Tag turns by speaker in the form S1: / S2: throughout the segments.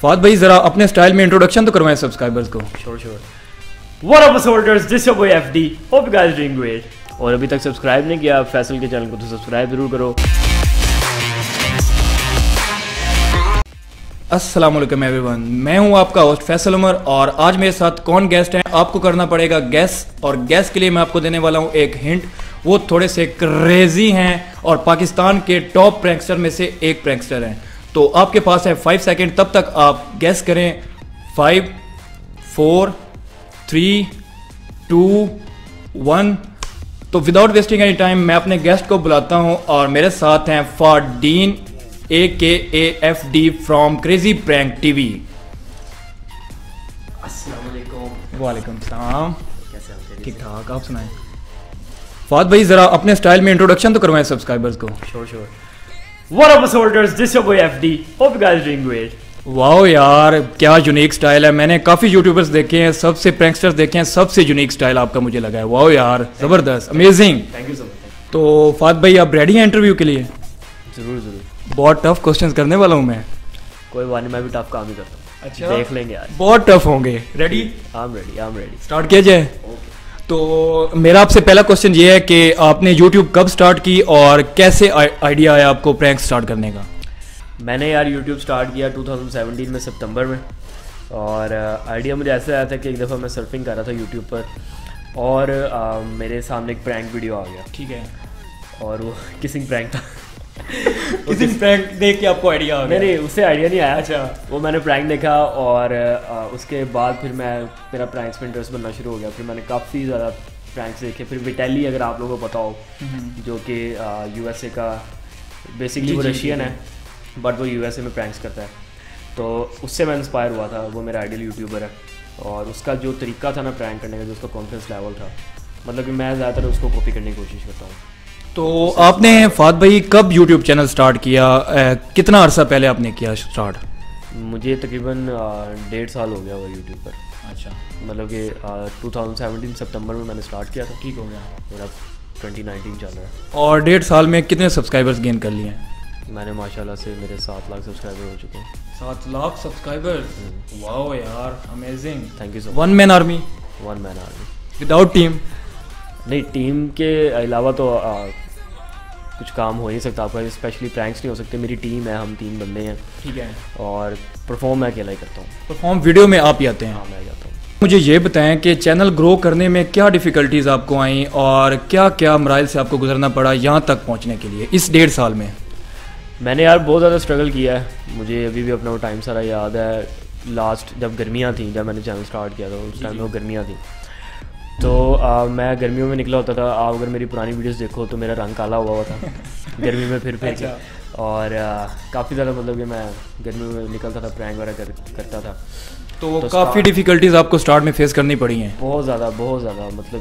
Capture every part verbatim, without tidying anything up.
S1: Fahd भाई जरा अपने स्टाइल में इंट्रोडक्शन तो करवाएं सब्सक्राइबर्स को।
S2: Sure sure what up soldiers, this your boy FD, hope you guys doing great. और अभी तक सब्सक्राइब नहीं किया फैसल के चैनल को तो सब्सक्राइब जरूर करो।
S1: अस्सलाम वालेकुम एवरीवन, मैं हूं आपका होस्ट फैसल उमर और आज मेरे साथ कौन गेस्ट हैं आपको करना पड़ेगा गैस। और गैस के लिए मैं आपको देने वाला हूं एक हिंट। वो थोड़े से क्रेजी हैं और पाकिस्तान के टॉप प्रैंकस्टर में से एक प्रैंकस्टर हैं। तो आपके पास है फाइव सेकेंड, तब तक आप गैस करें। Five four three two one. तो विदाउट वेस्टिंग एनी टाइम मैं अपने गेस्ट को बुलाता हूं और मेरे साथ हैं फादीन A K A F D from crazy prank TV.
S2: अस्सलाम वालेकुम।
S1: वालेकुम सलाम,
S2: कैसे हैं?
S1: ठीक ठाक, आप सुनाएं। फाद भाई जरा अपने स्टाइल में इंट्रोडक्शन तो करवाएं सब्सक्राइबर्स को।
S2: Sure sure what up soldiers, this your boy FD, hope you guys doing great.
S1: Wow यार, क्या यूनिक स्टाइल है। मैंने काफ़ी यूट्यूबर्स देखे हैं, सबसे प्रैंकस्टर्स देखे हैं, सबसे यूनिक स्टाइल आपका मुझे लगा है। वाओ यार, ज़बरदस्त, amazing.
S2: Thank you so much.
S1: तो फाद भाई आप रेडी हैं इंटरव्यू के लिए?
S2: जरूर जरूर,
S1: बहुत टफ क्वेश्चंस करने वाला हूँ मैं।
S2: कोई बात नहीं, मैं भी टफ काम ही करता हूँ।
S1: अच्छा,
S2: देख लेंगे यार।
S1: बहुत टफ होंगे। Ready?
S2: I am ready, I am ready.
S1: Start किया जाए। तो मेरा आपसे पहला क्वेश्चन ये है कि आपने यूट्यूब कब स्टार्ट की और कैसे आइडिया आया आपको प्रैंक स्टार्ट करने का?
S2: मैंने यार यूट्यूब स्टार्ट किया टू थाउजेंड सेवेंटीन में सितंबर में। और आइडिया मुझे ऐसे आया था कि एक दफ़ा मैं सर्फिंग कर रहा था यूट्यूब पर और आ, मेरे सामने एक प्रैंक वीडियो आ गया।
S1: ठीक है।
S2: और वो किसिंग प्रैंक था।
S1: किसी प्रैंक देख के आपको आइडिया आ गया?
S2: नहीं नहीं, उससे आइडिया नहीं आया।
S1: अच्छा।
S2: वो मैंने प्रैंक देखा और आ, उसके बाद फिर मैं मेरा प्रैंक्स में इंटरेस्ट बनना शुरू हो गया। फिर मैंने काफ़ी ज़्यादा प्रैंक्स देखे। फिर विटेली, अगर आप लोगों को पता हो, जो कि यूएसए का बेसिकली वो रशियन है, बट वो यूएसए में प्रैंक्स करता है। तो उससे मैं इंस्पायर हुआ था। वो मेरा आइडियल यूट्यूबर है और उसका जो तरीका था ना प्रैंक करने का, जो उसका कॉन्फिडेंस लेवल था, मतलब कि मैं ज़्यादातर उसको कॉपी करने की कोशिश करता हूँ।
S1: तो आपने फाद भाई कब यूट्यूब चैनल स्टार्ट किया? ए, कितना अरसा पहले आपने किया स्टार्ट?
S2: मुझे तकरीबन डेढ़ साल हो गया हुआ यूट्यूब पर।
S1: अच्छा,
S2: मतलब कि टू थाउजेंड सेवेंटीन सितंबर में मैंने स्टार्ट किया था।
S1: ठीक हो गया।
S2: मेरा ट्वेंटी नाइनटीन चल रहा है।
S1: और डेढ़ साल में कितने सब्सक्राइबर्स गेन कर लिए हैं?
S2: मैंने माशाल्लाह से मेरे सात लाख सब्सक्राइबर हो चुके हैं।
S1: सात लाख सब्सक्राइबर्स, वाओ यार, amazing.
S2: Thank you so
S1: one man army?
S2: One man army,
S1: without team?
S2: नहीं, टीम के अलावा तो आ, कुछ काम हो नहीं सकता आपका, स्पेशली प्रैंक्स नहीं हो सकते। मेरी टीम है, हम तीन बंदे हैं।
S1: ठीक है।
S2: और परफॉर्म मैं अकेला ही करता हूँ।
S1: परफॉर्म वीडियो में आप ही आते हैं?
S2: हाँ, मैं जाता हूँ।
S1: मुझे ये बताएं कि चैनल ग्रो करने में क्या डिफ़िकल्टीज़ आपको आई और क्या क्या मराइल से आपको गुजरना पड़ा यहाँ तक पहुँचने के लिए इस डेढ़ साल में? मैंने
S2: यार बहुत ज़्यादा स्ट्रगल किया है। मुझे अभी भी अपना वो टाइम सारा याद है। लास्ट जब गर्मियाँ थी, जब मैंने चैनल स्टार्ट किया था, उस टाइम में वो गर्मियाँ थी। तो आ, मैं गर्मियों में निकला होता था। आप अगर मेरी पुरानी वीडियोस देखो तो मेरा रंग काला हुआ हुआ था गर्मी में फिर फिर
S1: अच्छा।
S2: के। और काफ़ी ज़्यादा, मतलब कि मैं गर्मी में निकलता था, प्रैंक वगैरह कर, करता था।
S1: तो,
S2: तो
S1: काफ़ी डिफ़िकल्टीज़ आपको स्टार्ट में फेस करनी पड़ी हैं?
S2: बहुत ज़्यादा, बहुत ज़्यादा। मतलब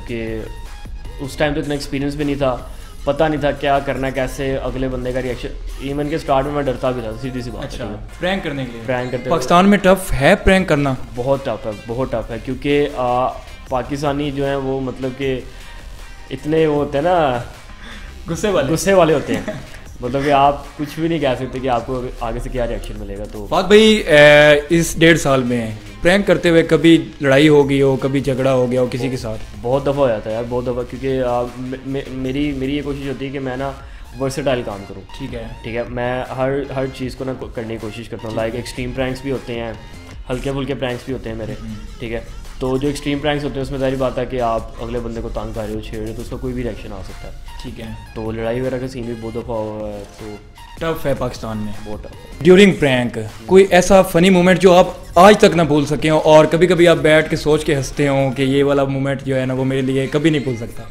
S2: कि उस टाइम तो इतना एक्सपीरियंस भी नहीं था, पता नहीं था क्या करना, कैसे अगले बंदे का रिएक्शन। इवन के स्टार्ट में मैं डरता भी था, सीधी सी बात।
S1: अच्छा, प्रैंक करने के लिए?
S2: प्रैंक करते
S1: पाकिस्तान में टफ है प्रैंक करना?
S2: बहुत टफ है, बहुत टफ है। क्योंकि पाकिस्तानी जो हैं वो मतलब कि इतने वो होते हैं ना,
S1: गुस्से वाले
S2: गुस्से वाले होते हैं। मतलब कि आप कुछ भी नहीं कह सकते कि आपको आगे से क्या रिएक्शन मिलेगा। तो
S1: फाद भाई, इस डेढ़ साल में प्रैंक करते हुए कभी लड़ाई हो गई हो, कभी झगड़ा हो गया हो किसी के साथ?
S2: बहुत दफ़ा हो जाता है यार, बहुत दफ़ा। क्योंकि आ, मे, मे, मेरी मेरी ये कोशिश होती है कि मैं ना वर्सेटाइल काम करूँ।
S1: ठीक है।
S2: ठीक है, मैं हर हर चीज़ को ना करने की कोशिश करता हूँ। लाइक एक्सट्रीम प्रैंक्स भी होते हैं, हल्के फुल्के प्रैंक्स भी होते हैं मेरे। ठीक है, तो जो एक्सट्रीम प्रैंक्स होते हैं उसमें जाहिर बात है कि आप अगले बंदे को तंग कर रहे हो, छेड़ रहे हो, तो उसका कोई भी रिएक्शन आ सकता है।
S1: ठीक है।
S2: तो लड़ाई वगैरह का सीन भी बहुत दफ़ा हुआ है। तो
S1: टफ है पाकिस्तान में,
S2: बहुत टफ है।
S1: ड्यूरिंग प्रैंक कोई ऐसा फनी मोमेंट जो आप आज तक ना भूल सके हो और कभी कभी आप बैठ के सोच के हंसते हो कि ये वाला मोमेंट जो है ना वो मेरे लिए कभी नहीं भूल सकता?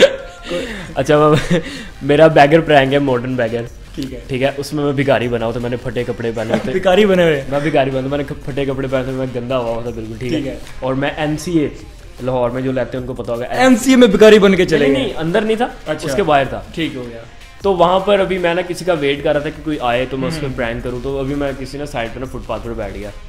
S2: अच्छा, मेरा बैगर प्रैंक है, मॉडर्न बैगर।
S1: ठीक है।
S2: ठीक है, उसमें मैं भिखारी बना हुआ था। मैंने फटे कपड़े पहने होते।
S1: भिखारी बने हुए?
S2: मैं भिखारी बना, मैंने फटे कपड़े पहने, मैं गंदा हुआ हुआ था बिल्कुल। ठीक है, है। और मैं एमसीए लाहौर में जो लेते हैं उनको पता होगा,
S1: एमसीए में भिखारी बन के चले गए?
S2: नहीं, अंदर नहीं था। अच्छा। उसके बाहर था।
S1: ठीक हो गया।
S2: तो वहाँ पर अभी मैं ना किसी का वेट कर रहा था कि कोई आए तो मैं उस पर प्रैंक करूँ। तो अभी मैं किसी ना साइड पर ना फुटपाथ पर बैठ गया।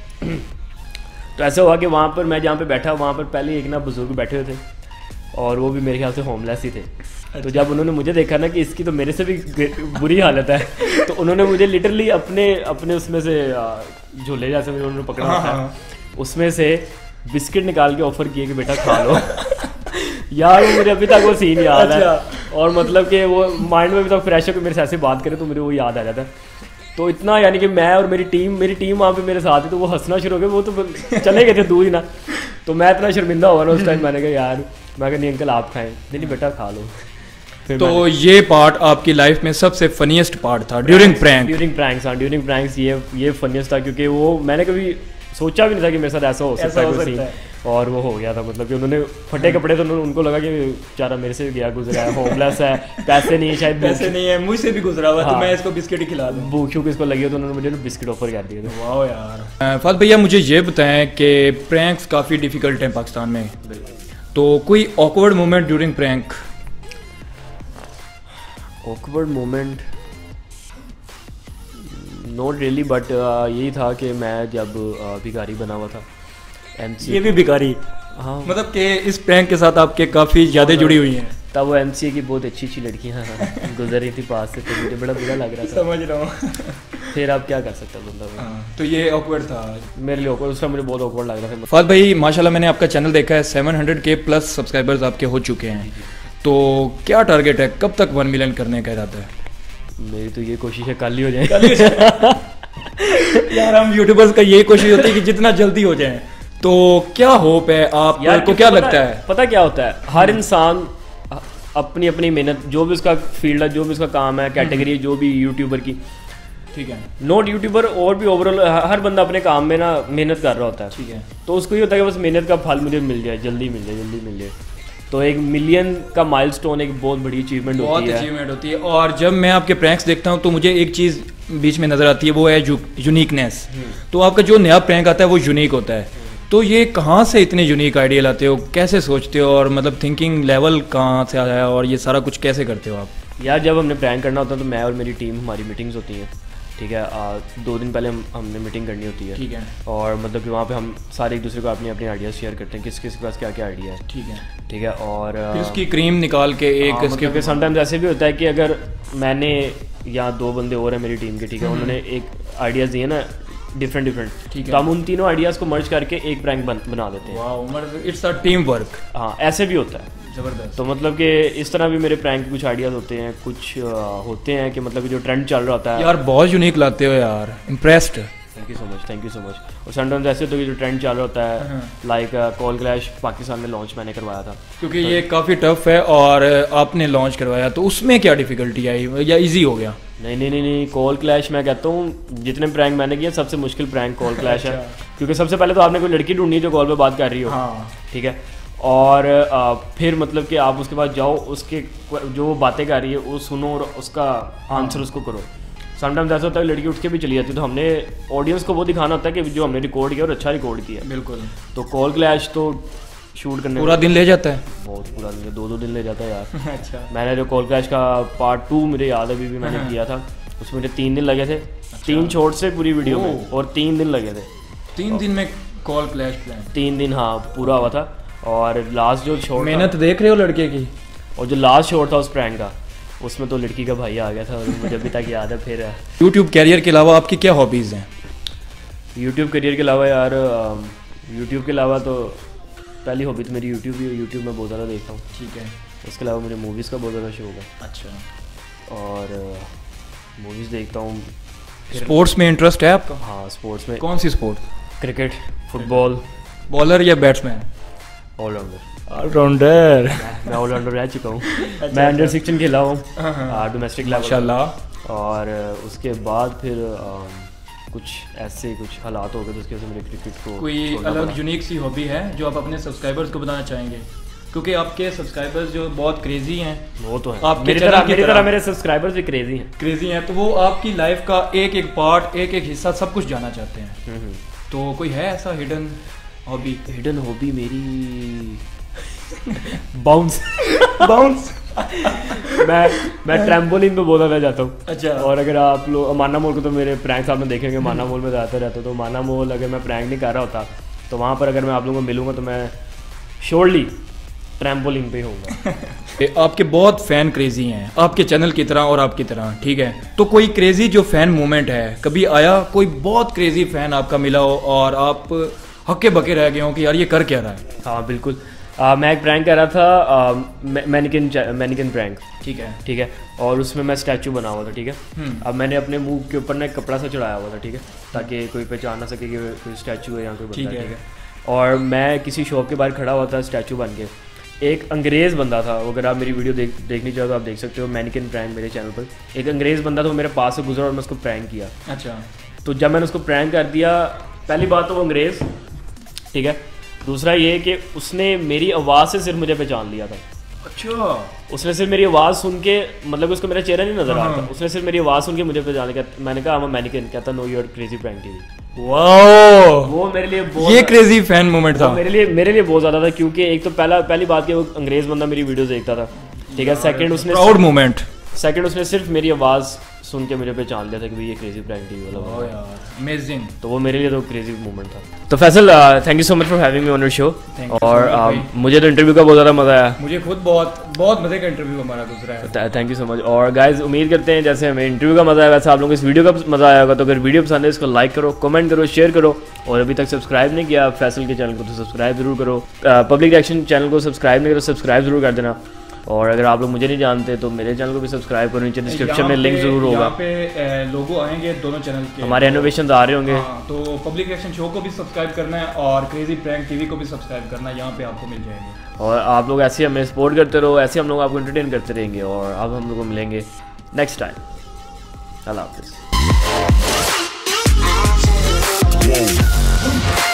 S2: तो ऐसा हुआ कि वहाँ पर मैं जहाँ पे बैठा, वहाँ पर पहले एक ना बुजुर्ग बैठे हुए थे और वो भी मेरे ख्याल से होमलेस ही थे। तो जब उन्होंने मुझे देखा ना कि इसकी तो मेरे से भी बुरी हालत है, तो उन्होंने मुझे लिटरली अपने अपने उसमें से झोले जैसे उन्होंने पकड़ा
S1: हाँ,
S2: था,
S1: हाँ।
S2: उसमें से बिस्किट निकाल के ऑफर किए कि बेटा खा लो। यार वो मुझे अभी तक वो सीन याद है, और मतलब कि वो माइंड में अभी तक फ्रेश हो कि मेरे से ऐसे बात करे तो मुझे वो याद आ जाता है। तो इतना यानी कि मैं और मेरी टीम मेरी टीम वहाँ पे मेरे साथ थी, तो वो हंसना शुरू हो गया, वो तो चले गए थे दूर ही ना। तो मैं इतना शर्मिंदा हुआ ना उस टाइम, मैंने कहा यार, मैं कहा नहीं अंकल आप खाएं, नहीं नहीं बेटा खा लो। फिर
S1: तो ये पार्ट आपकी लाइफ में सबसे फनीएस्ट पार्ट था ड्यूरिंग प्रैंक?
S2: ड्यूरिंग प्रैंक्स हाँ, ड्यूरिंग प्रैंक्स ये ये फनीएस्ट था, क्योंकि वो मैंने कभी सोचा भी नहीं था कि मेरे साथ ऐसा हो सकता है कोई सीन, और वो हो गया था। मतलब कि उन्होंने फटे कपड़े, तो उन्होंने उनको लगा कि बेचारा मेरे से गया गुजरा है, होमलेस है, पैसे नहीं है, शायद
S1: पैसे नहीं है, मुझसे भी गुजरा हुआ,
S2: हाँ,
S1: तो मैं इसको बिस्किट ही खिला दूं।
S2: भूख शूख इसको लगी हो, तो उन्होंने मुझे बिस्किट ऑफर कर दिए थे।
S1: वाह यार। फाद भैया मुझे ये बताएं कि प्रैंक्स काफ़ी डिफिकल्ट हैं पाकिस्तान में, तो कोई awkward moment during prank?
S2: Awkward moment not really, but यही था कि मैं जब uh, भिखारी बना हुआ था एमसी,
S1: ये भी भिखारी,
S2: हाँ
S1: मतलब कि इस प्रैंक के साथ आपके काफ़ी ज़्यादा जुड़ी हुई हैं।
S2: तब वो एमसीए की बहुत अच्छी अच्छी लड़कियाँ गुजर रही थी पास से, तो मुझे बड़ा बुरा लग रहा था।
S1: समझ रहा हूँ।
S2: फिर आप क्या कर सकते हो बंदा,
S1: तो ये ऑकवर्ड था
S2: मेरे लिए ऑकवर्ड, उसका मुझे बहुत ऑकवर्ड लग रहा था।
S1: फाद भाई माशाल्लाह मैंने आपका चैनल देखा है, सेवन हंड्रेड के प्लस सब्सक्राइबर्स आपके हो चुके हैं, तो क्या टारगेट है, कब तक वन मिलियन करने का इरादा है?
S2: मेरी तो ये कोशिश है कल ही हो जाए।
S1: यार हम यूट्यूबर्स का यही कोशिश होती है कि जितना जल्दी हो जाए, तो क्या होप है आपको, क्या लगता है?
S2: पता क्या होता है, हर इंसान अपनी अपनी मेहनत, जो भी उसका फील्ड है, जो भी उसका काम है, कैटेगरी जो भी यूट्यूबर की,
S1: ठीक है,
S2: नॉट यूट्यूबर और भी ओवरऑल हर बंदा अपने काम में ना मेहनत कर रहा होता है,
S1: ठीक है,
S2: तो उसको ये होता है कि बस मेहनत का फल मुझे मिल जाए, जल्दी मिल जाए, जल्दी मिल जाए। तो एक मिलियन का माइलस्टोन एक बहुत बड़ी अचीवमेंट होती है,
S1: बहुत अचीवमेंट होती है। और जब मैं आपके प्रैंक्स देखता हूँ तो मुझे एक चीज़ बीच में नज़र आती है, वो है यूनिकनेस। तो आपका जो नया प्रैंक आता है वो यूनिक होता है, तो ये कहाँ से इतने यूनिक आइडिया लाते हो, कैसे सोचते हो, और मतलब थिंकिंग लेवल कहाँ से आया, और ये सारा कुछ कैसे करते हो आप?
S2: यार जब हमने प्रैंक करना होता है तो मैं और मेरी टीम, हमारी मीटिंग्स होती हैं, ठीक है, आ, दो दिन पहले हम हमने मीटिंग करनी होती है,
S1: ठीक है,
S2: और मतलब कि वहाँ पे हम सारे एक दूसरे को अपनी अपनी आइडियाज़ शेयर करते हैं, किस किस के पास क्या क्या आइडिया है,
S1: ठीक है,
S2: ठीक है। और
S1: फिर उसकी क्रीम निकाल के एक,
S2: हाँ, मतलब कि समटाइम्स ऐसे भी होता है कि अगर मैंने या दो बंदे और हैं मेरी टीम के, ठीक है, उन्होंने एक आइडियाज़ दिए ना डिफरेंट डिफरेंट,
S1: ठीक है,
S2: तो हम उन तीनों आइडियाज़ को मर्ज करके एक प्रैंक बन, बना देते हैं।
S1: वाह, इट्स अ टीम वर्क।
S2: हाँ ऐसे भी होता है,
S1: ज़बरदस्त।
S2: तो मतलब कि इस तरह भी मेरे प्रैंक के कुछ आइडियाज़ होते हैं, कुछ आ, होते हैं कि मतलब कि जो ट्रेंड चल रहा होता है।
S1: यार बहुत यूनिक लाते हो यार, impressed.
S2: Thank you so much, thank you so much. और समटाइम्स ऐसे होता है कि जो ट्रेंड चल रहा होता है, लाइक कॉल क्लैश पाकिस्तान में लॉन्च मैंने करवाया था,
S1: क्योंकि ये काफ़ी टफ है और आपने लॉन्च करवाया, तो उसमें क्या डिफ़िकल्टी आई या इजी हो गया?
S2: नहीं नहीं नहीं नहीं कॉल क्लैश मैं कहता हूँ जितने प्रैंक मैंने किए सबसे मुश्किल प्रैंक कॉल क्लैश है, क्योंकि सबसे पहले तो आपने कोई लड़की ढूंढनी है जो कॉल पे बात कर रही हो,
S1: हाँ,
S2: ठीक है, और आ, फिर मतलब कि आप उसके बाद जाओ, उसके जो वो बातें कर रही है वो सुनो और उसका आंसर उसको करो। समटाइम्स ऐसा होता है लड़की उठ के भी चली जाती है, तो हमने ऑडियंस को वो दिखाना होता है कि जो हमने रिकॉर्ड किया और अच्छा रिकॉर्ड किया।
S1: बिल्कुल।
S2: तो कॉल क्लैश तो शूट करने
S1: पूरा दिन ले जाता है,
S2: बहुत पूरा दिन, दो दो दिन ले जाता है यार।
S1: अच्छा।
S2: मैंने जो कॉल क्लैश का पार्ट टू मुझे याद है अभी भी मैंने किया था, उसमें मुझे तीन दिन लगे थे, तीन शॉर्ट से पूरी वीडियो में, और तीन दिन लगे थे।
S1: तीन दिन में कॉल क्लैश प्लान?
S2: तीन दिन हाँ पूरा हुआ था। और लास्ट जो शॉट,
S1: मेहनत देख रहे हो लड़के की,
S2: और जो लास्ट शॉट था उस प्रैंक का, उसमें तो लड़की का भाई आ गया था, और मुझे अभी तक याद है। फिर
S1: यूट्यूब कैरियर के अलावा आपकी क्या हॉबीज़ हैं?
S2: यूट्यूब करियर के अलावा यार, यूट्यूब के अलावा तो पहली हॉबी तो मेरी यूट्यूब ही, यूट्यूब में बहुत ज़्यादा देखता हूँ, ठीक है। उसके अलावा मुझे मूवीज़ का बहुत ज़्यादा शौक है।
S1: अच्छा।
S2: और मूवीज़ देखता हूँ।
S1: स्पोर्ट्स में इंटरेस्ट है आपका?
S2: हाँ स्पोर्ट्स में।
S1: कौन सी स्पोर्ट?
S2: Cricket, football.
S1: बॉलर या बैट्समैन?
S2: ऑलराउंडर।
S1: ऑलराउंडर।
S2: मैं ऑलराउंडर रह चुका हूँ। मैं अंडर सिक्सटीन खेला हूँ डोमेस्टिक लेवल,
S1: माशाल्लाह।
S2: और उसके बाद फिर आ, कुछ ऐसे कुछ हालात हो गए तो उसकी वजह से मेरे क्रिकेट को
S1: कोई अलग यूनिक सी हॉबी है जो आप अपने सब्सक्राइबर्स को बताना चाहेंगे? क्योंकि आपके सब्सक्राइबर्स जो बहुत क्रेजी हैं,
S2: वो तो है,
S1: आपके
S2: मेरी तरह मेरी तरह मेरे सब्सक्राइबर्स भी क्रेजी हैं
S1: क्रेजी हैं तो वो आपकी लाइफ का एक एक पार्ट, एक एक हिस्सा सब कुछ जानना चाहते हैं। तो कोई है ऐसा हिडन हॉबी?
S2: हिडन हॉबी मेरी बाउंस
S1: बाउंस।
S2: मैं मैं ट्रैम्पोलिन पे बहुत ज़्यादा जाता हूँ।
S1: अच्छा।
S2: और अगर आप लोग माना मॉल को तो मेरे प्रैंक्स आपने देखेंगे, माना मॉल में जाता रहता हूँ, तो माना मॉल अगर मैं प्रैंक नहीं कर रहा होता तो वहाँ पर अगर मैं आप लोगों को मिलूँगा तो मैं श्योरली ट्रैम्पोलिन पे होऊंगा।
S1: आपके बहुत फैन क्रेजी हैं आपके चैनल की तरह और आपकी तरह, ठीक है, तो कोई क्रेजी जो फैन मोमेंट है कभी आया, कोई बहुत क्रेजी फैन आपका मिला हो और आप हक्के बके रह गए हो कि यार ये कर क्या रहा है?
S2: हाँ बिल्कुल, आ, मैं एक प्रैंक कर रहा था, मैनिकिन मैनिकिन प्रैंक, ठीक है ठीक है, और उसमें मैं स्टैचू बना हुआ था, ठीक है। अब मैंने अपने मुंह के ऊपर ना एक कपड़ा सा चढ़ाया हुआ था, ठीक है, ताकि कोई पहचान ना सके कि कोई स्टैचू है या कोई बंदा है, ठीक है। और मैं किसी शॉप के बाहर खड़ा हुआ था स्टैचू बन के, एक अंग्रेज़ बंदा था, अगर आप मेरी वीडियो देख देखनी चाहो तो आप देख सकते हो, मैनिकिन प्रैंक मेरे चैनल पर। एक अंग्रेज़ बंदा था, वो मेरे पास से गुजरा और मैं उसको प्रैंक किया।
S1: अच्छा, तो
S2: जब मैंने उसको प्रैंक कर दिया, पहली बात तो वो अंग्रेज़, ठीक है, दूसरा ये कि उसने मेरी आवाज़ से सिर्फ मुझे पहचान लिया था।
S1: अच्छा, उसने
S2: सिर्फ मेरी आवाज़ सुन के, मतलब उसको मेरा चेहरा नहीं नजर आता, उसने सिर्फ मेरी आवाज़ सुन के मुझे पहचान लिया। मैंने कहा मैं मैनिकिन, कहता know your crazy prank TV.
S1: Wow,
S2: वो मेरे लिए बहुत
S1: ये क्रेजी फैन मोमेंट था
S2: मेरे लिए मेरे लिए बहुत ज़्यादा था, क्योंकि एक तो पहला पहली बात कि वो अंग्रेज़ बंदा मेरी वीडियोस देखता था, ठीक है। सेकंड उसने
S1: प्राउड मोमेंट
S2: सेकंड उसने सिर्फ मेरी आवाज़ सुन के मुझे पहचान लिया था कि भाई ये क्रेजी प्रैंक टीवी वाला
S1: है यार, अमेजिंग।
S2: तो वो मेरे लिए तो क्रेजी मोमेंट था। तो Faisal, thank you so much for having me on your show. और uh, मुझे तो इंटरव्यू का बहुत ज़्यादा मज़ा आया,
S1: मुझे खुद बहुत बहुत मज़े का इंटरव्यू हमारा गुजरा है।
S2: Thank you so much. और गाइज, उम्मीद करते हैं जैसे हमें इंटरव्यू का मज़ा आया वैसे आप लोगों को इस वीडियो का मज़ा आया होगा। तो अगर वीडियो पसंद है इसको लाइक करो, कमेंट करो, शेयर करो, और अभी तक सब्सक्राइब नहीं किया फैसल के चैनल को तो सब्सक्राइब जरूर करो। पब्लिक रिएक्शन चैनल को सब्सक्राइब नहीं करो, सब्सक्राइब जरूर कर देना। और अगर आप लोग मुझे नहीं जानते तो मेरे चैनल को भी सब्सक्राइब करो, नीचे डिस्क्रिप्शन में लिंक जरूर होगा।
S1: यहाँ पे लोगो आएंगे दोनों चैनल के,
S2: हमारे इनोवेशंस आ रहे होंगे।
S1: हाँ, तो पब्लिक रिएक्शन शो को भी सब्सक्राइब करना है और क्रेजी प्रैंक टीवी को भी सब्सक्राइब करना है, यहाँ पे आपको मिल जाएंगे।
S2: और आप लोग ऐसे हमें सपोर्ट करते रहो, ऐसे हम लोग आपको एंटरटेन करते रहेंगे। और अब हम लोग को मिलेंगे नेक्स्ट टाइम। अल्लाह हाफिज़।